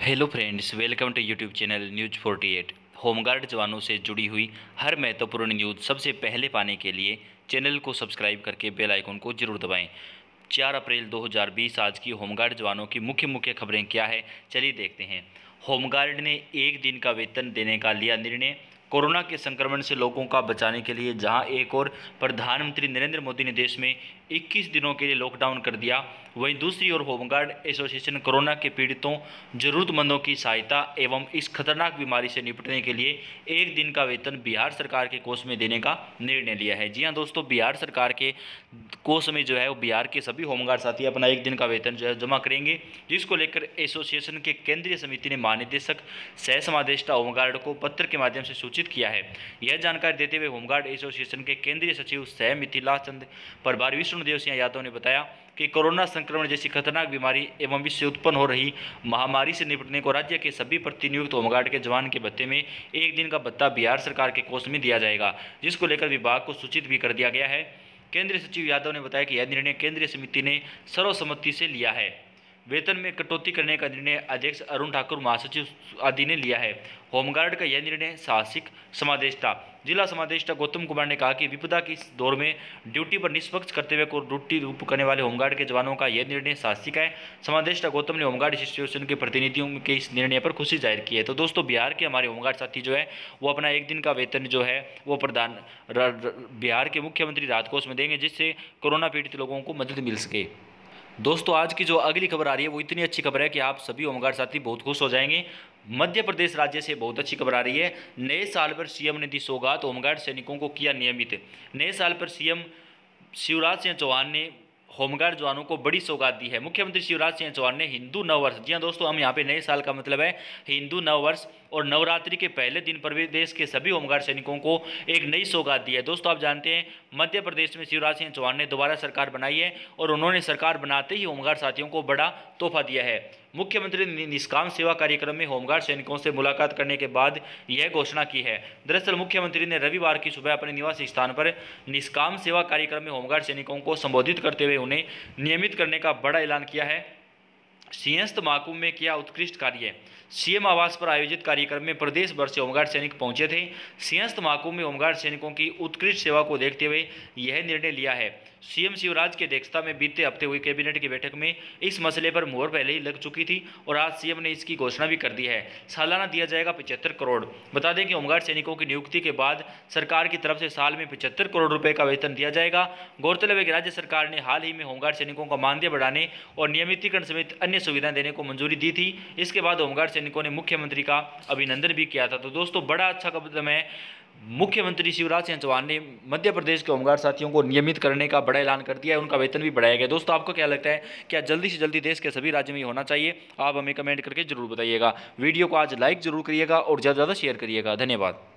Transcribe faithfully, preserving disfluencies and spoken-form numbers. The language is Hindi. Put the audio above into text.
Hello friends, welcome to YouTube channel news अड़तालीस। होमगार्ड जवानों से जुड़ी हुई हर महत्वपूर्ण न्यूज़ सबसे पहले पाने के लिए चैनल को सब्सक्राइब करके बेल आइकन को जरूर दबाएं। चार अप्रैल दो हज़ार बीस आज की होमगार्ड जवानों की मुख्य मुख्य खबरें क्या है, चलिए देखते हैं। होमगार्ड ने एक दिन का वेतन देने का लिया निर्णय। कोरोना के संक्रमण से लोगों का बचाने के लिए जहां एक और प्रधानमंत्री नरेंद्र मोदी ने देश में इक्कीस दिनों के लिए लॉकडाउन कर दिया, वहीं दूसरी ओर होमगार्ड एसोसिएशन कोरोना के पीड़ितों, जरूरतमंदों की सहायता एवं इस खतरनाक बीमारी से निपटने के लिए एक दिन का वेतन बिहार सरकार के कोष में देने का निर्णय लिया है। जी हां दोस्तों, बिहार सरकार के कोष में जो है वो बिहार के सभी होमगार्ड साथी अपना एक दिन का वेतन जो है जमा करेंगे, जिसको लेकर एसोसिएशन के केंद्रीय समिति ने महानिदेशक सह समादेष्टा होमगार्ड को पत्र के माध्यम से सूचित किया है। यह जानकारी देते हुए होमगार्ड एसोसिएशन के केंद्रीय सचिव सह मिथिला चंद प्रभारी विष्णुदेव सिंह यादव ने बताया कि कोरोना संक्रमण जैसी खतरनाक बीमारी एवं इससे उत्पन्न हो रही महामारी से निपटने को राज्य के सभी प्रतिनियुक्त होमगार्ड के जवान के भत्ते में एक दिन का भत्ता बिहार सरकार के कोष में दिया जाएगा, जिसको लेकर विभाग को सूचित भी कर दिया गया है। केंद्रीय सचिव यादव ने बताया कि यह निर्णय केंद्रीय समिति ने सर्वसम्मति से लिया है। वेतन में कटौती करने का निर्णय अध्यक्ष अरुण ठाकुर, महासचिव आदि ने लिया है। होमगार्ड का यह निर्णय साहसिक समादेष्टा जिला समादेष्टा गौतम कुमार ने कहा कि विपदा की इस दौर में ड्यूटी पर निष्पक्ष कर्तव्य को ड्यूटी रूप करने वाले होमगार्ड के जवानों का यह निर्णय साहसिक है। समादेष्टा गौतम ने होमगार्ड एसोसिएशन के प्रतिनिधियों के इस निर्णय पर खुशी जाहिर की है। तो दोस्तों, बिहार के हमारे होमगार्ड साथी जो है वो अपना एक दिन का वेतन जो है वो प्रदान बिहार के मुख्यमंत्री राहत कोष में देंगे, जिससे कोरोना पीड़ित लोगों को मदद मिल सके। दोस्तों, आज की जो अगली खबर आ रही है वो इतनी अच्छी खबर है कि आप सभी होमगार्ड साथी बहुत खुश हो जाएंगे। मध्य प्रदेश राज्य से बहुत अच्छी खबर आ रही है। नए साल पर सीएम ने दी सौगात, होमगार्ड सैनिकों को किया नियमित। नए साल पर सीएम शिवराज सिंह चौहान ने होमगार्ड जवानों को बड़ी सौगात दी है। मुख्यमंत्री शिवराज सिंह चौहान ने हिंदू नववर्ष, जी हाँ दोस्तों, हम यहाँ पे नए साल का मतलब है हिंदू नववर्ष और नवरात्रि के पहले दिन प्रदेश के सभी होमगार्ड सैनिकों को एक नई सौगात दी है। दोस्तों, आप जानते हैं मध्य प्रदेश में शिवराज सिंह चौहान ने दोबारा सरकार बनाई है और उन्होंने सरकार बनाते ही होमगार्ड साथियों को बड़ा तोहफा दिया है। मुख्यमंत्री ने निष्काम सेवा कार्यक्रम में होमगार्ड सैनिकों से मुलाकात करने के बाद यह घोषणा की है। दरअसल मुख्यमंत्री ने रविवार की सुबह अपने निवास स्थान पर निष्काम सेवा कार्यक्रम में होमगार्ड सैनिकों को संबोधित करते हुए उन्हें नियमित करने का बड़ा ऐलान किया है। सिंहस्थ महाकुंभ में किया उत्कृष्ट कार्य। सीएम आवास पर आयोजित कार्यक्रम में प्रदेश भर से होमगार्ड सैनिक पहुंचे थे। सिंहस्थ महाकुंभ में होमगार्ड सैनिकों की उत्कृष्ट सेवा को देखते हुए यह निर्णय लिया है। सीएम शिवराज की अध्यक्षता में बीते हफ्ते हुई कैबिनेट की बैठक में इस मसले पर मुहर पहले ही लग चुकी थी और आज सीएम ने इसकी घोषणा भी कर दी है। सालाना दिया जाएगा पचहत्तर करोड़। बता दें कि होमगार्ड सैनिकों की नियुक्ति के बाद सरकार की तरफ से साल में पचहत्तर करोड़ रुपए का वेतन दिया जाएगा। गौरतलब है कि राज्य सरकार ने हाल ही में होमगार्ड सैनिकों का मानदेय बढ़ाने और नियमितीकरण समेत अन्य सुविधाएं देने को मंजूरी दी थी। इसके बाद होमगार्ड सैनिकों ने मुख्यमंत्री का अभिनंदन भी किया था। तो दोस्तों, बड़ा अच्छा कदम है। मुख्यमंत्री शिवराज सिंह चौहान ने मध्य प्रदेश के होमगार्ड साथियों को नियमित करने का बड़ा ऐलान कर दिया है, उनका वेतन भी बढ़ाया गया। दोस्तों, आपको क्या लगता है, क्या जल्दी से जल्दी देश के सभी राज्य में ये होना चाहिए? आप हमें कमेंट करके जरूर बताइएगा। वीडियो को आज लाइक जरूर करिएगा और ज़्यादा से ज़्यादा शेयर करिएगा। धन्यवाद।